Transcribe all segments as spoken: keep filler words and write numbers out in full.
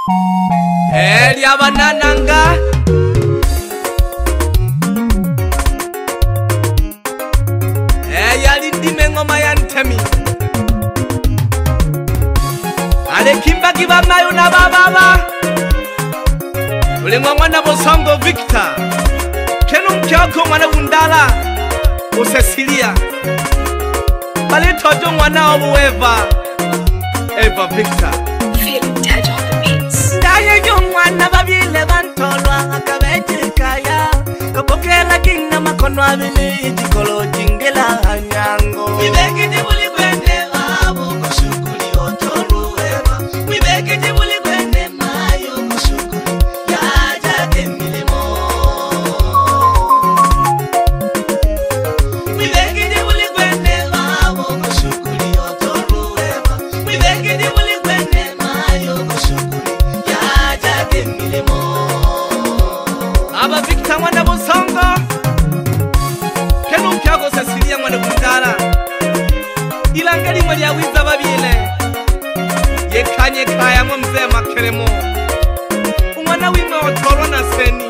Eli abanananga Eya lindime ngoma ya ntemi Ale kimba kiba mayo na bababa Ule mwana Bosongo Victor Kenu mkioko mwana Bundala Usesilia Bale tojo mwana obu Eva Eva Victor Feeling dead on the beats. Ndaye yumwana babile bantolwa akabejikaya Kabokela kinga makono abili jikolo jingela hanyango Wibeke jibuli kwende wabu kushukuli otolu eva Wibeke jibuli kwende mayo kushukuli yaja kemilimo Wibeke jibuli kwende wabu kushukuli otolu eva Wibeke jibuli kwende mayo kushukuli yaja kemilimo Aba Victor mwana Bosongo Kenu mkioko Cecilia mwana Bundala Ilangeli mwali ya wiza babile Yekanye kaya mwa mzee Makeremo Umwana wime otoro na seni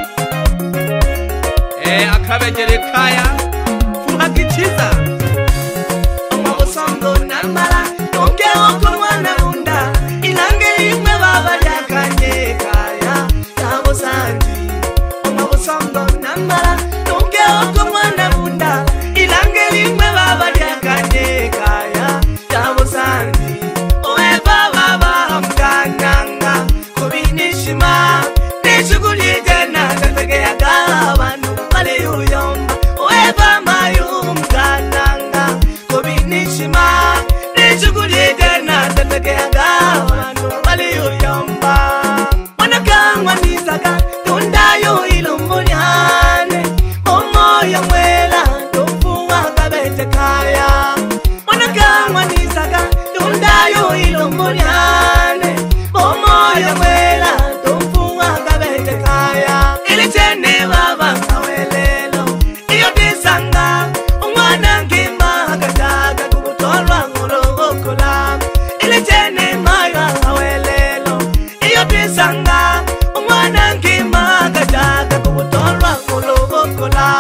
E akabejele kaya Fuha kichiza Oma Bosongo namala Nonge wako mwana Bunda Ilangeli mwe baba yakanye kaya Tabo sanji Oma Bosongo namala Nonge wako mwana Bunda Ilangeli mwe baba yakanye kaya Tabo sanji Oe baba baba mkananga Kubinishima Nishuguli jena Tatake ya gawanu Pale uyomba Oe baba yu mkananga Kubinishima Nishuguli jena Tatake ya gawanu Pale uyomba Wanakangwa nisaka Tundayo ilumunyane Omo ya mwela Tufuwa kabete kaya Wanakangwa nisaka Tundayo ilumunyane Omo ya mwela Tufuwa kabete kaya Ili chene baba kawelelo Iyo disanga Umwana ngima Kataga kubutolwa ngurogokola Ili chene maya kawelelo Iyo disanga Umwana ngima Kataga kubutolwa ngurogokola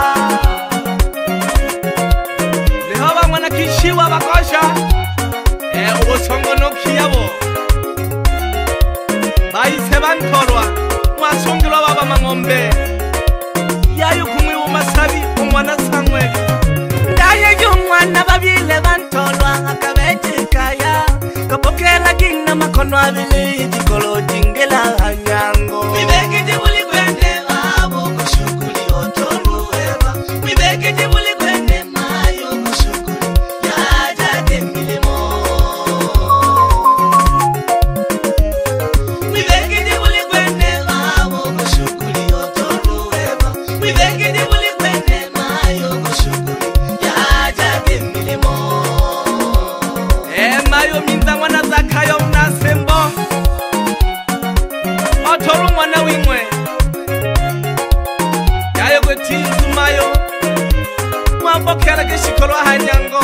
Lehaba mwana kishiwa bakosha E Bosongo no kiyabo Baise bantolwa Mwasungilwa baba mangombe Yayu kumwi umasabi umwana sangwe Ndaye yumwana babile bantolwa akabejikaya Kabokela kinga makono abili jikolo jingela hanyango Wibeke jibuli kwende wabo kushukuli otolu eva Wibeke jibuli kwende mayo kushukuli yaja kemilimo Wibeke jibuli kwende wabo kushukuli otolu eva Wibeke jibuli kwende mayo kushukuli yaja kemilimo E mayo minza mwana Zakayo mnasembo Otoro mwana wimwe Yayo kwetizu mayo Mwambokela kishikolo hanyango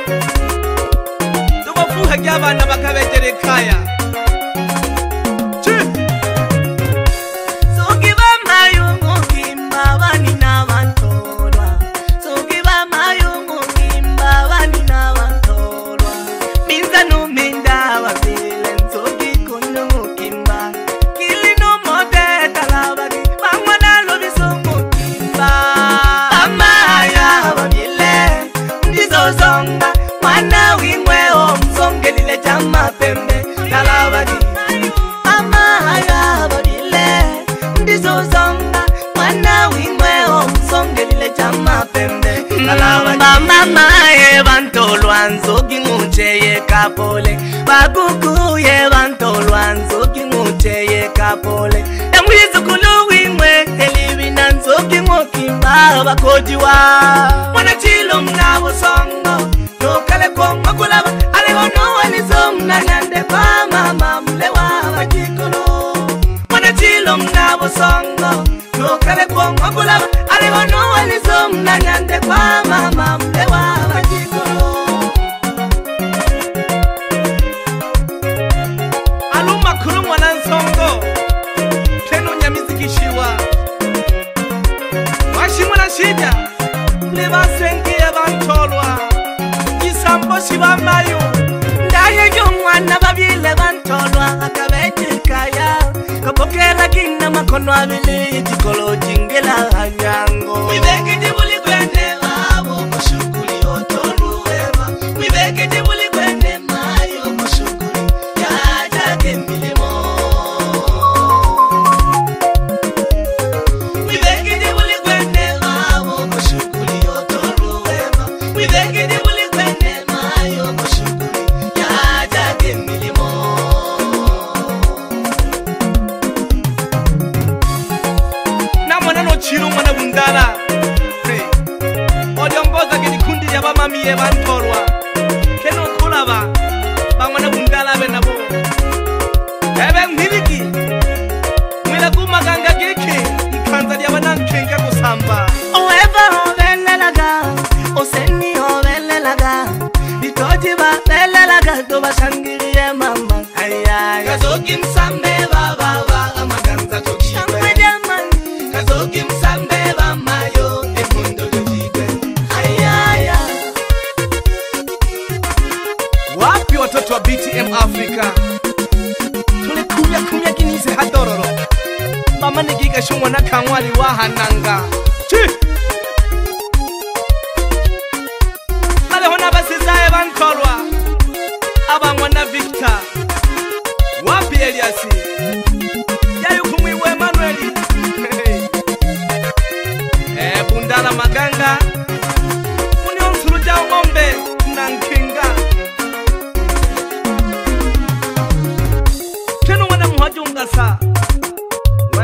Tubofuha gyabana bakabejele kaya Chi Sokiba mayungu kimba bani na bantolwa Sokiba mayungu kimba bani na bantolwa Minza numinda wabile nsoki kunu kimba Kili no mode talabagi Bangwana lobisomu kimba Amaya wabile Ndizo zonga Mwana wingwe o msongelile chama pembe Talabagi Amaya wabile Ndizo zonga Mwana wingwe o msongelile chama pembe Talabagi Mama ye bantolwa nzoki ngucheye kapole Bakuku ye bantolwa nzoki ngucheye kapole Yamwizukulu wingwe Elibina nzoki ngokimba bakojiwa Mwana chilo mna Bosongo Nokale kwa mwakulaba Alehono wanizo mna nyande kwa mama mlewa bakikolo Mwana chilo mna Bosongo Nokale kwa mwakulaba Alehono wanizo mna nyande kwa mama mlewa bakikolo Aluma kuru mwana shida libasengiye bantolwa isambo shibamayo ndaye jomwana babile bantolwa akabejikaya kapokela kina makono abili tikolo jingela hanyango wibeke jibuli kwende wabo kushukuli otoluweba wibeke jibuli kwende mayo kushukuli yajage milimo wibeke jibuli kwende wabo kushukuli otoluweba wibeke jibuli kwende mayo kushukuli yajage milimo chiro mwana bundala hey. Odiongoza gini kundi ya bamamiye bantolwa keno kulaba bamwana bundala benabo ebe mwiliki mwila kumaganga giki ikanza lya banankenga kusamba oweva obelelaga oseni obelelaga itoji babelelaga tobashangiriye mama ayaya kazoki msambe baba ba amaganza tokiwe kazoki msambe bamayo emundo lojigwe ayaya wapi watoto wa B T M Africa tulikumya kumya kinise hadororo mama nigiga shumwa na kamwali wahananga chi ale hona basizaye bantolwa abangwa na Victor wapi Eliasi yayu kumwiwe Emmanueli eh bundala maganga munyo nsuluja ngombe na nkinga keno wana muhajunga sa we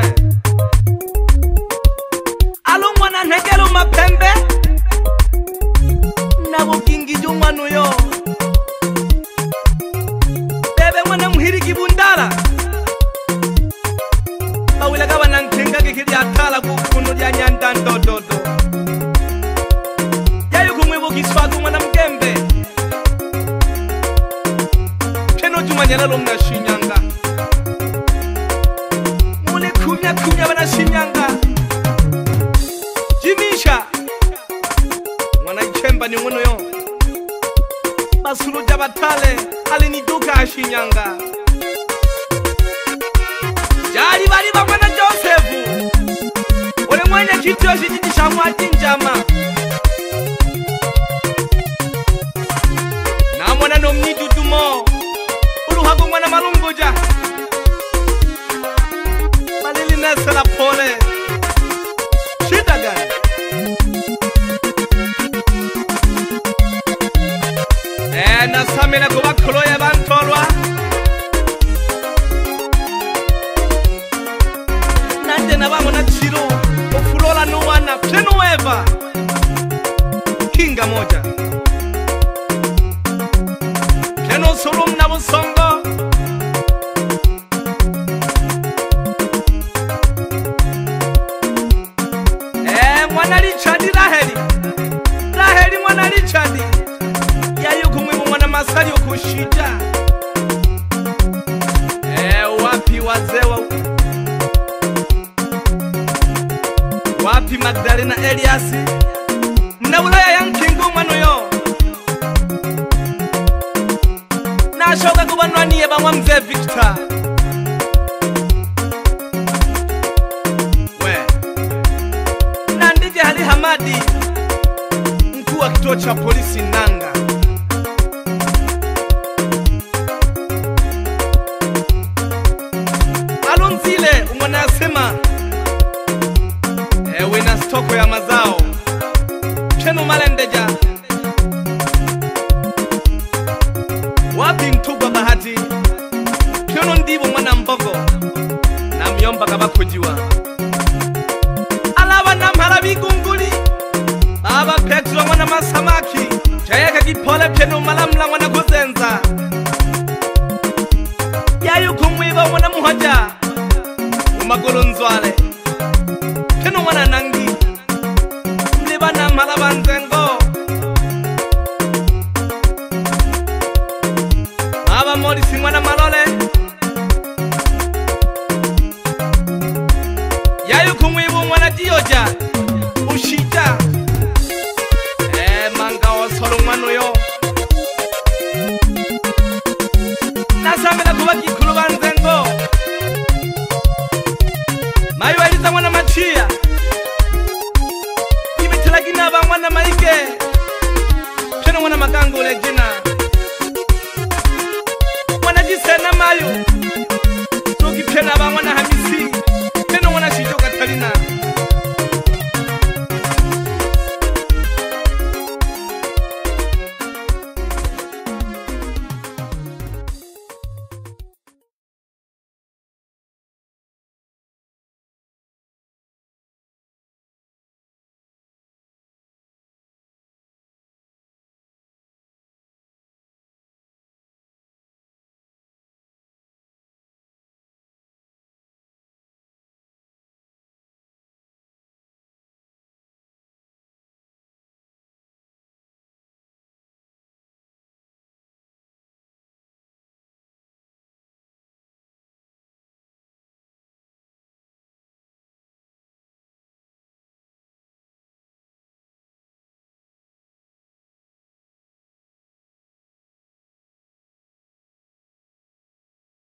alo mwana negelo mapembe na bukingi jumanu yo bebe mwana muhiriki bundala bawila kaba na nkinga kikili atala kukunu lya nyanda ndododo yayu kumwibu kiswagu mwana mgembe keno jumanyalalo mna Shinyanga muli kumya kumya bana Shinyanga jimisha mwana ichemba ni mwono yo basulu jabatale aliniduka Shinyanga jari bari bamwana Josefu ule mwenye kitu yoshijiji shamwaji njama na mwana no mnidudumo uruhago mwana malunguja malili nesela pole shida gani eh nasamira kuba koloya bantolwa nande nabamona chiro ofulola nuwana plenueva kinga moja keno sulum na busongo eh mwana Richard Raheli Raheli mwana Richard yayu kumwibu mwana Masali ukushija eh wapi wazewa wapi Magdalena Eliasi mna ulaya ya nkingu mwano yo na shoka kubanwaniye bamwa mzee Victor we na ndije hali Hamadi mkuu wa kituo cha polisi Nanga Alonzile umwana yasema ewe na stoko ya mazao kenu malendeja wapi Mtugwa Bahati kenu ndibu mwana Mbogo na myomba kabakujiwa alaba na mharabi gunguli aba Petro mwana Masamaki chayaka kipole kenu malamla mwana Kuzenza yayu kumwiba mwana Muhaja umagolo nzwale keno mwana Nangi mlibana malaba nzengo aba Morisi mwana Malole yayu kumwibu mwana Dioja ushija namela kuba kikhulu banzengo mayo aliza mwana machia ibitela kinaba mwana maike pena mwana makango le jina mwana jisena mayo